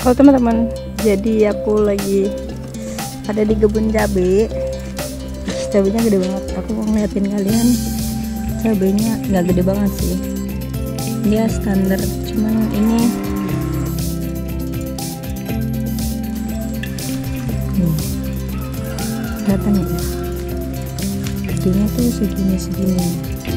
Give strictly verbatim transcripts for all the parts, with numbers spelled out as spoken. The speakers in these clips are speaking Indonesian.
Halo teman-teman, jadi aku lagi ada di kebun cabai. Cabainya gede banget. Aku mau ngeliatin kalian, cabainya nggak gede banget sih, dia standar. Cuman ini nih, kelihatan ya, gedenya tuh segini-segini,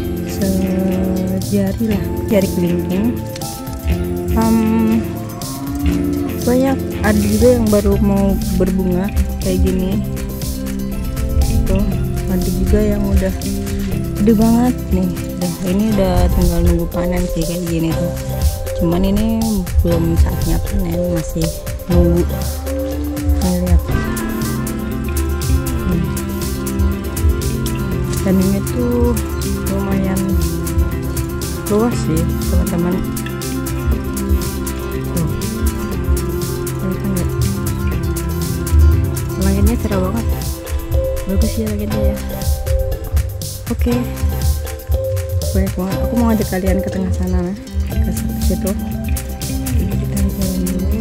sejari lah, jari kelingking. um, banyak, ada juga yang baru mau berbunga kayak gini tuh, ada juga yang udah gede banget nih. Udah, ini udah tinggal nunggu panen sih kayak gini tuh, cuman ini belum saatnya panen, masih nunggu. Nah, lihat hmm. Dan ini tuh lumayan luas sih teman-teman. Langitnya cerah banget, bagus ya langitnya ya. Oke, banyak banget. Aku mau ajak kalian ke tengah sana, ke situ. Kita jalan dulu.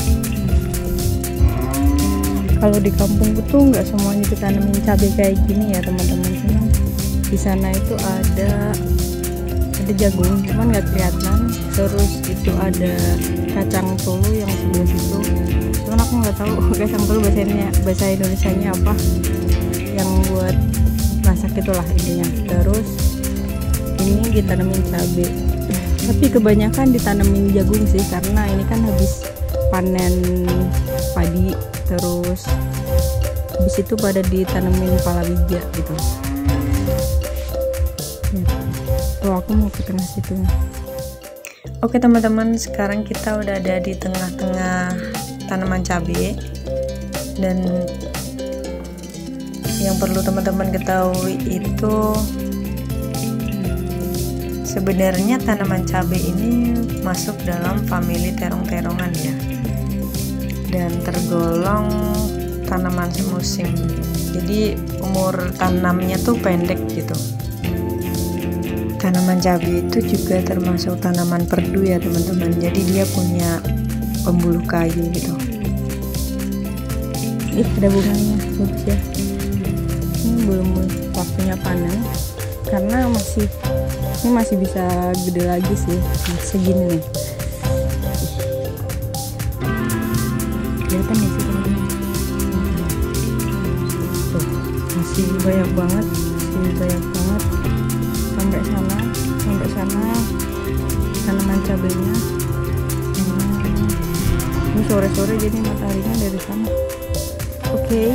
Kalau di kampungku tuh nggak semuanya ditanamin cabai kayak gini ya teman-teman. Cuman di sana itu ada ada jagung, cuman nggak kelihatan. Terus itu ada kacang tolo yang sebelah situ. Cuman aku nggak tahu kacang tolo bahasanya bahasa Indonesianya apa, yang buat masak itulah intinya. Terus ini ditanamin cabai, tapi kebanyakan ditanamin jagung sih, karena ini kan habis panen padi. Terus habis itu pada ditanamin palawija gitu ya. Tuh aku mau ke tengah situ. Oke teman-teman, sekarang kita udah ada di tengah-tengah tanaman cabai, dan yang perlu teman-teman ketahui itu sebenarnya tanaman cabai ini masuk dalam famili terong-terongan ya, dan tergolong tanaman semusim. Jadi umur tanamnya tuh pendek gitu. Tanaman cabai itu juga termasuk tanaman perdu ya teman-teman, jadi dia punya pembuluh kayu gitu. Ih, ada bunganya, bagus ya. Ini belum waktunya panen karena masih ini masih bisa gede lagi sih, segini nih. Kelihatan ya sih teman-teman. Tuh, masih banyak banget, masih banyak banget sampai sana, sampai sana tanaman cabainya. Ini sore-sore jadi mataharinya dari sana. Oke, okay.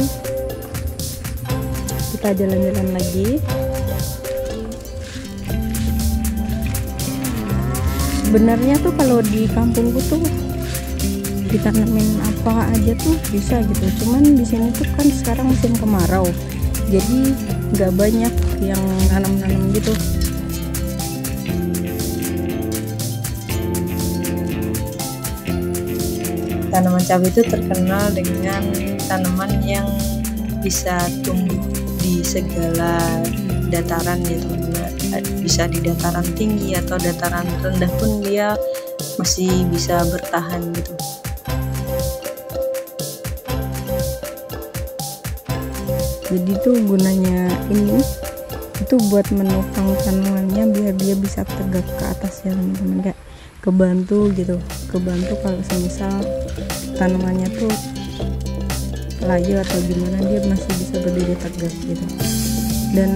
Kita jalan-jalan lagi. Sebenarnya tuh kalau di kampungku tuh ditanamin apa aja tuh bisa gitu. Cuman di sini tuh kan sekarang musim kemarau, jadi nggak banyak yang nanam-nanam gitu. Tanaman cabai itu terkenal dengan tanaman yang bisa tumbuh di segala dataran ya teman-teman. Bisa di dataran tinggi atau dataran rendah pun dia masih bisa bertahan gitu. Jadi tuh gunanya ini itu buat menopang tanamannya biar dia bisa tegak ke atas ya teman-teman, kayak kebantu gitu, kebantu kalau semisal tanamannya tuh layu atau gimana, dia masih bisa berdiri tegak gitu. Dan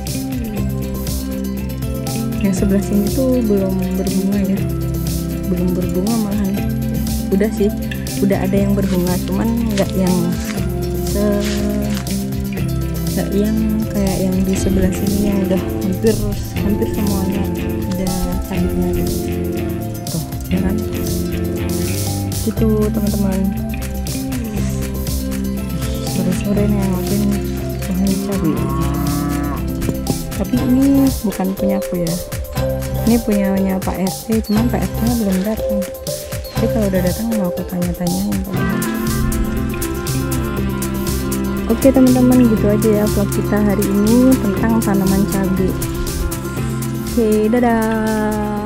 yang sebelah sini tuh belum berbunga ya, belum berbunga, malahan udah sih, udah ada yang berbunga, cuman nggak yang se nggak yang kayak yang di sebelah sini yang udah hampir hampir semuanya ada sayurnya gitu. Tuh, ya kan? Gitu teman-teman. Sore-sore nih yang ngapain pohon cabai. Tapi ini bukan punya aku ya, ini punyanya Pak R T, cuman Pak R T nya belum datang. Jadi kalau udah datang mau aku tanya-tanyain teman-teman. Oke teman-teman, gitu aja ya vlog kita hari ini tentang tanaman cabai. Oke, dadah.